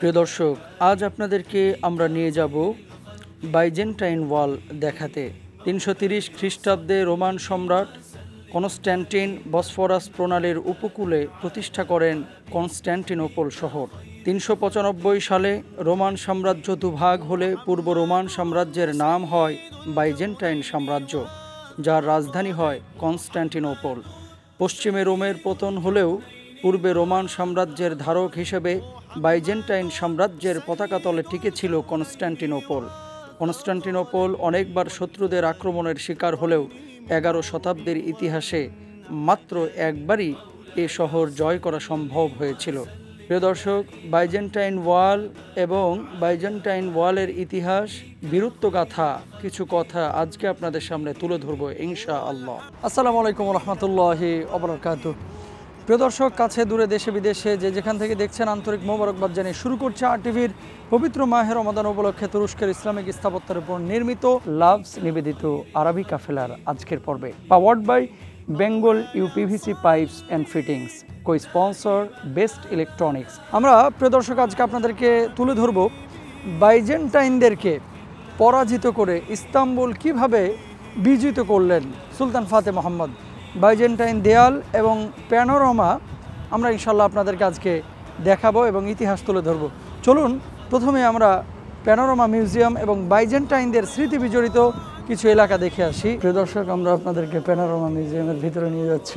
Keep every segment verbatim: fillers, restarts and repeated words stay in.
প্রিয় দর্শক, আজ আপনাদেরকে আমরা নিয়ে যাব বাইজেন্টাইন ওয়াল দেখাতে। তিনশো তিরিশ খ্রিস্টাব্দে রোমান সম্রাট কনস্ট্যান্টিন বসফরাস প্রণালীর উপকূলে প্রতিষ্ঠা করেন কনস্ট্যান্টিনোপল শহর। তিনশো পঁচানব্বই সালে রোমান সাম্রাজ্য দুভাগ হলে পূর্ব রোমান সাম্রাজ্যের নাম হয় বাইজেন্টাইন সাম্রাজ্য, যার রাজধানী হয় কনস্ট্যান্টিনোপল। পশ্চিমে রোমের পতন হলেও পূর্বে রোমান সাম্রাজ্যের ধারক হিসেবে বাইজেন্টাইন সাম্রাজ্যের পতাকাতলে টিকেছিল কনস্ট্যান্টিনোপল। কনস্ট্যান্টিনোপল অনেকবার শত্রুদের আক্রমণের শিকার হলেও এগারো শতাব্দীর ইতিহাসে মাত্র একবারই এ শহর জয় করা সম্ভব হয়েছিল। প্রিয় দর্শক, বাইজেন্টাইন ওয়াল এবং বাইজেন্টাইন ওয়ালের ইতিহাস, বীরত্বগাথা কিছু কথা আজকে আপনাদের সামনে তুলে ধরবো ইনশাআল্লাহ। আসসালামু আলাইকুম রহমতুল্লাহি ওয়া বারাকাতুহু। প্রিয় দর্শক, কাছে দূরে দেশে বিদেশে যে যেখান থেকে দেখছেন, আন্তরিক মোবারকবাদ জানিয়ে শুরু করছে আরটিভির পবিত্র মাহে রমাদান উপলক্ষে তুরস্কের ইসলামিক স্থাপত্যের উপর নির্মিত লাভস নিবেদিত আরবি কাফেলার আজকের পর্বে। Powered by Bengal UPVC pipes and fittings, cosponsor best electronics. আমরা প্রিয় দর্শক আজকে আপনাদেরকে তুলে ধরব বাইজেন্টাইনদেরকে পরাজিত করে ইস্তাম্বুল কিভাবে বিজিত করলেন সুলতান ফাতে মোহাম্মদ। বাইজেন্টাইন দেয়াল এবং প্যানোরামা আমরা ইনশাল্লাহ আপনাদেরকে আজকে দেখাবো এবং ইতিহাস তুলে ধরবো। চলুন প্রথমে আমরা প্যানোরামা মিউজিয়াম এবং বাইজেন্টাইনদের স্মৃতি বিজড়িত কিছু এলাকা দেখে আসি। প্রিয় দর্শক, আমরা আপনাদেরকে প্যানোরামা মিউজিয়ামের ভিতরে নিয়ে যাচ্ছি।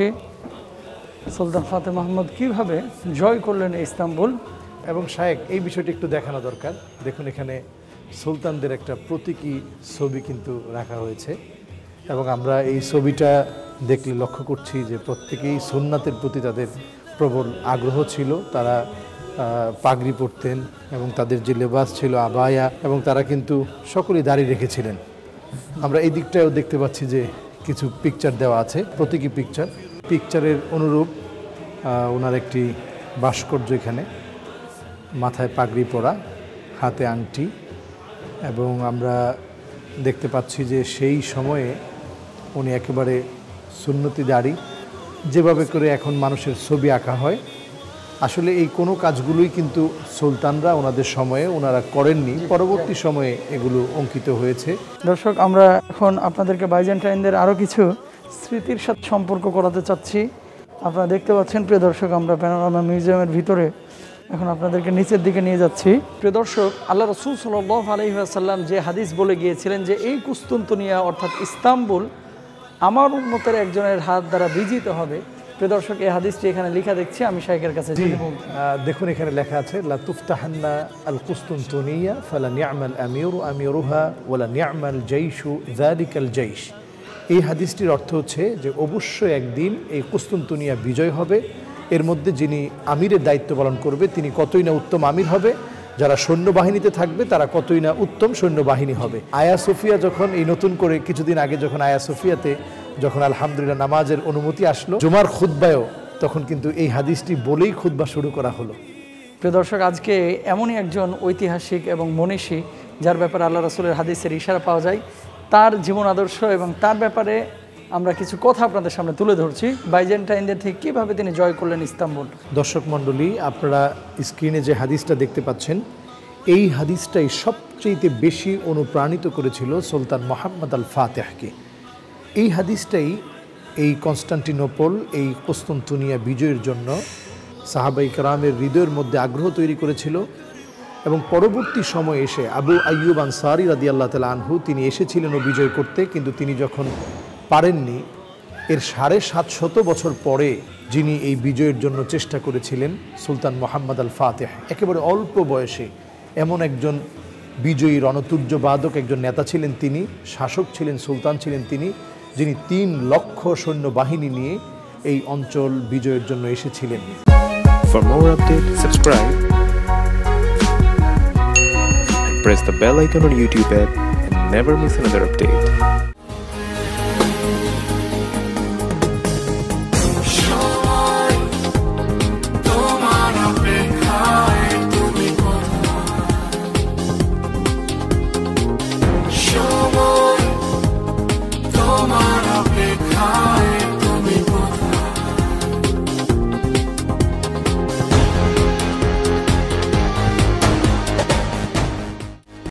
সুলতান ফাতে মোহাম্মদ কীভাবে জয় করলেন ইস্তাম্বুল। এবং শায়েক, এই বিষয়টি একটু দেখানো দরকার। দেখুন, এখানে সুলতানদের একটা প্রতীকী ছবি কিন্তু রাখা হয়েছে এবং আমরা এই ছবিটা দেখলে লক্ষ্য করছি যে প্রত্যেকেই সুন্নাতের প্রতি তাদের প্রবল আগ্রহ ছিল। তারা পাগড়ি পরতেন এবং তাদের যে লেবাস ছিল আবায়া, এবং তারা কিন্তু সকলেই দাঁড়িয়ে রেখেছিলেন। আমরা এই দিকটাও দেখতে পাচ্ছি যে কিছু পিকচার দেওয়া আছে, প্রতীকী পিকচার। পিকচারের অনুরূপ ওনার একটি ভাস্কর্য, এখানে মাথায় পাগড়ি পরা, হাতে আংটি, এবং আমরা দেখতে পাচ্ছি যে সেই সময়ে উনি একেবারে সুন্নতি দাড়ি, যেভাবে করে এখন মানুষের ছবি আঁকা হয়। আসলে এই কোনো কাজগুলোই কিন্তু সুলতানরা ওনাদের সময়ে ওনারা করেননি, পরবর্তী সময়ে এগুলো অঙ্কিত হয়েছে। দর্শক, আমরা এখন আপনাদেরকে বাইজেন্টাইনদের আরও কিছু স্মৃতির সাথে সম্পর্ক করাতে চাচ্ছি। আপনারা দেখতে পাচ্ছেন প্রিয় দর্শক, আমরা প্যানোরামা মিউজিয়ামের ভিতরে এখন আপনাদেরকে নিচের দিকে নিয়ে যাচ্ছি। প্রিয় দর্শক, আল্লাহ রাসূল সাল্লাল্লাহু আলাইহি ওয়াসাল্লাম যে হাদিস বলে গিয়েছিলেন যে এই কুস্তুনতুনিয়া অর্থাৎ ইস্তাম্বুল আমার উম্মতের একজনের হাত দ্বারা বিজিত হবে। প্রিয় দর্শক, এই হাদিসটি এখানে লেখা দেখছি, আমি শাইখের কাছে দেখুন, এখানে লেখা আছে লা তুফতাহান্না আল কুস্তুনতুনিয়া ফালা নি'মাল আমিরু আমিরুহা ওয়ালা নি'মাল জাইশু যালিকাল জাইশ। এই হাদিসটির অর্থ হচ্ছে যে অবশ্যই একদিন এই কুস্তুনতুনিয়া বিজয় হবে। এর মধ্যে যিনি আমিরের দায়িত্ব পালন করবে তিনি কতই না উত্তম আমির হবে, যারা সৈন্যবাহিনীতে থাকবে তারা কতই না উত্তম সৈন্যবাহিনী হবে। আয়া সোফিয়া যখন এই নতুন করে কিছুদিন আগে যখন আয়া সোফিয়াতে যখন আলহামদুলিল্লাহ নামাজের অনুমতি আসলো, জুমার খুতবায়ও তখন কিন্তু এই হাদিসটি বলেই খুতবা শুরু করা হলো। প্রিয় দর্শক, আজকে এমনই একজন ঐতিহাসিক এবং মনীষী যার ব্যাপারে আল্লাহ রাসূলের হাদিসের ইশারা পাওয়া যায়, তার জীবন আদর্শ এবং তার ব্যাপারে আমরা কিছু কথা আপনাদের সামনে তুলে ধরছি। বাইজেন্টাইনদের থেকে কীভাবে তিনি জয় করলেন ইস্তাম্বুল। দর্শক মণ্ডলী, আপনারা স্ক্রিনে যে হাদিসটা দেখতে পাচ্ছেন, এই হাদিসটাই সবচেয়ে বেশি অনুপ্রাণিত করেছিল সুলতান মোহাম্মদ আল ফাতেহকে। এই হাদিসটাই এই কনস্ট্যান্টিনোপল, এই কুস্তুনতুনিয়া বিজয়ের জন্য সাহাবাই কেরামের হৃদয়ের মধ্যে আগ্রহ তৈরি করেছিল। এবং পরবর্তী সময়ে এসে আবু আইয়ুব আনসারী রাদিয়াল্লাহু তাআলা আনহু তিনি এসেছিলেন ও বিজয় করতে, কিন্তু তিনি যখন পারেননি, এর সাড়ে সাতশত বছর পরে যিনি এই বিজয়ের জন্য চেষ্টা করেছিলেন সুলতান মোহাম্মদ আল ফাতেহ, একেবারে অল্প বয়সে এমন একজন বিজয়ী রণতুর্যবাদক একজন নেতা ছিলেন তিনি, শাসক ছিলেন, সুলতান ছিলেন তিনি, যিনি তিন লক্ষ সৈন্যবাহিনী নিয়ে এই অঞ্চল বিজয়ের জন্য এসেছিলেন। For more updates, subscribe and press the bell icon on YouTube app and never miss another update.